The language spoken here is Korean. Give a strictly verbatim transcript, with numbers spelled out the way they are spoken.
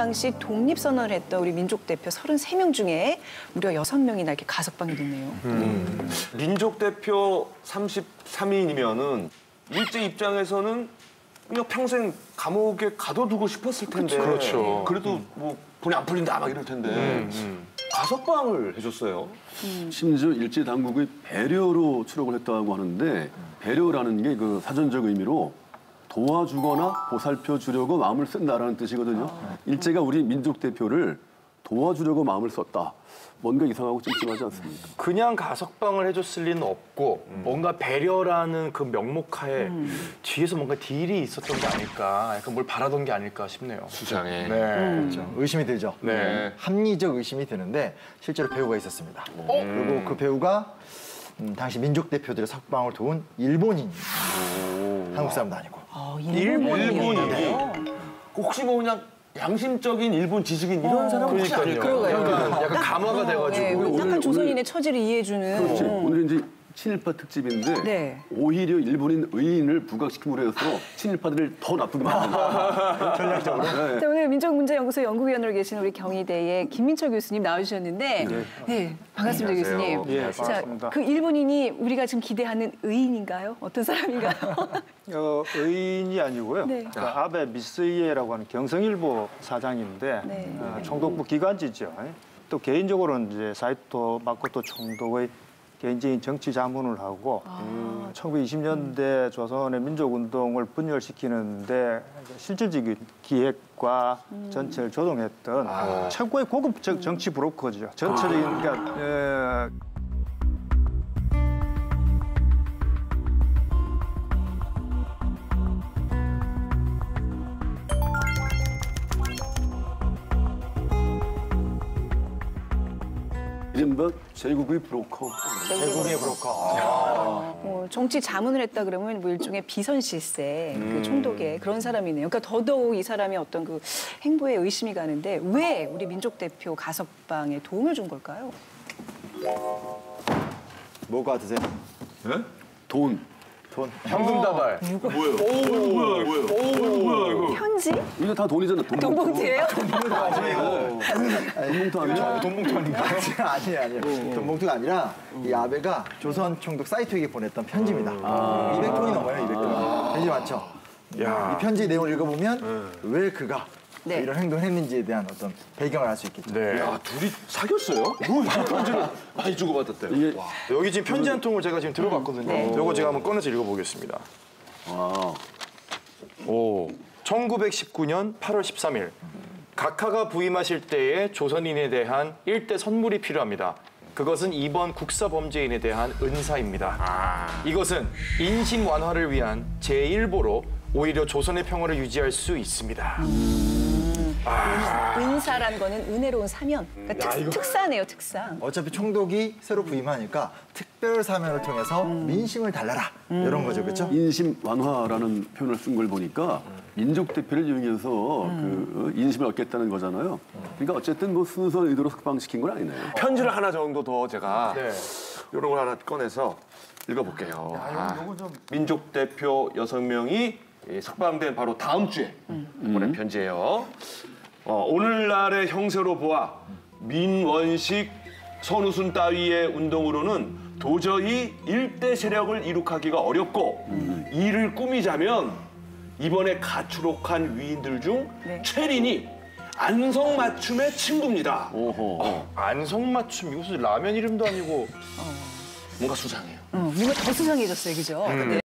당시 독립선언을 했던 우리 민족 대표 서른세 명 중에 무려 여섯 명이나 이렇게 가석방이 됐네요. 음. 민족 대표 삼십삼 인이면은 일제 입장에서는 그냥 평생 감옥에 가둬두고 싶었을 텐데. 그렇죠. 그래도 뭐 돈이 안 풀린다 막 이럴 텐데. 음, 음. 가석방을 해줬어요. 음. 심지어 일제 당국의 배려로 추록을 했다고 하는데 배려라는 게 그 사전적 의미로 도와주거나 보살펴 주려고 마음을 쓴다라는 뜻이거든요. 아. 일제가 우리 민족 대표를 도와주려고 마음을 썼다. 뭔가 이상하고 찜찜하지 않습니까? 그냥 가석방을 해줬을 리는 없고 음. 뭔가 배려라는 그 명목하에 음. 뒤에서 뭔가 딜이 있었던 게 아닐까, 약간 뭘 바라던 게 아닐까 싶네요. 수상해. 네, 음. 그렇죠. 의심이 들죠. 네. 합리적 의심이 드는데 실제로 배우가 있었습니다. 음. 그리고 그 배우가 음, 당시 민족 대표들의 석방을 도운 일본인, 한국 사람도 아니고. 아, 일본인이요? 혹시 뭐 그냥 양심적인 일본 지식인 이런 어, 사람 혹시 아닐까요? 그러니까 약간 감화가 돼가지고. 네, 오늘, 약간 조선인의 오늘, 처지를 이해해주는. 그렇지. 어. 오늘 이제 친일파 특집인데 네. 오히려 일본인 의인을 부각시킴으로 해서 친일파들을 더 나쁘게 만든다. 전략적으로. 네. 자, 오늘 민족문제연구소 연구위원으로 계신 우리 경희대의 김민철 교수님 나와주셨는데, 네, 네 반갑습니다, 안녕하세요. 교수님. 예, 자, 반갑습니다. 그 일본인이 우리가 지금 기대하는 의인인가요? 어떤 사람인가요? 어, 의인이 아니고요. 네. 그 아베 미스이에라고 하는 경성일보 사장인데 네. 어, 총독부 기관지죠. 또 개인적으로는 이제 사이토 마코토 총독의 개인적인 정치 자문을 하고 아. 음, 천구백이십 년대 조선의 민족운동을 분열시키는데 실질적인 기획과 음. 전체를 조정했던 아. 최고의 고급 정- 정치 브로커죠. 전체적인 그러니까 에, 이른바 제국의 브로커. 제국의 브로커. 어, 정치 자문을 했다 그러면 뭐 일종의 비선실세, 그 총독의 그런 사람이네요. 그러니까 더더욱 이 사람이 어떤 그 행보에 의심이 가는데 왜 우리 민족 대표 가석방에 도움을 준 걸까요? 뭐 같으세요? 네? 돈. 돈. 현금다발. 뭐예요? 오, 뭐야, 뭐야? 오, 뭐야, 이거? 편지? 이게 다 돈이잖아. 돈 돈봉투예요? 돈봉투 아니야? 돈봉투 아닌가요? 아니에요, 아니에요. 돈봉투가 아니라 이 아베가 조선 총독 사이토에게 보냈던 편지입니다. 이백 통이 넘어요, 이백 통. 편지 많죠? 야. 이 편지 내용을 읽어보면 왜 그가 네. 이런 행동을 했는지에 대한 어떤 배경을 알 수 있겠죠. 네. 야, 둘이 사귀었어요? 뭐 이런 편지를 많이 주고받았대요. 이게 와. 여기 지금 편지 한 통을 제가 지금 들어봤거든요. 네. 이거 제가 한번 꺼내서 읽어보겠습니다. 와. 오, 천구백십구 년 팔월 십삼일 각하가 부임하실 때에 조선인에 대한 일대 선물이 필요합니다. 그것은 이번 국사범죄인에 대한 은사입니다. 아. 이것은 인신 완화를 위한 제일 보로 오히려 조선의 평화를 유지할 수 있습니다. 은사란 거는 은혜로운 사면. 그러니까 특, 특사네요, 특사. 어차피 총독이 새로 부임하니까 특별 사면을 통해서 민심을 달래라 이런 거죠, 그렇죠? 인심 완화라는 표현을 쓴 걸 보니까 민족 대표를 이용해서 그 인심을 얻겠다는 거잖아요. 그러니까 어쨌든 뭐 순수한 의도로 석방시킨 건 아니네요. 편지를 하나 정도 더 제가 네. 이런 걸 하나 꺼내서 읽어볼게요. 아, 민족 대표 여섯 명이 석방된 바로 다음 주에 보낸 편지예요. 어, 오늘날의 형세로 보아 민원식 선우순 따위의 운동으로는 도저히 일대 세력을 이룩하기가 어렵고 이를 꾸미자면 이번에 가출옥한 위인들 중 네. 최린이 안성맞춤의 친구입니다. 오호. 어, 안성맞춤, 이것은 라면 이름도 아니고 뭔가 수상해요. 어, 뭔가 더 수상해졌어요, 그죠? 네.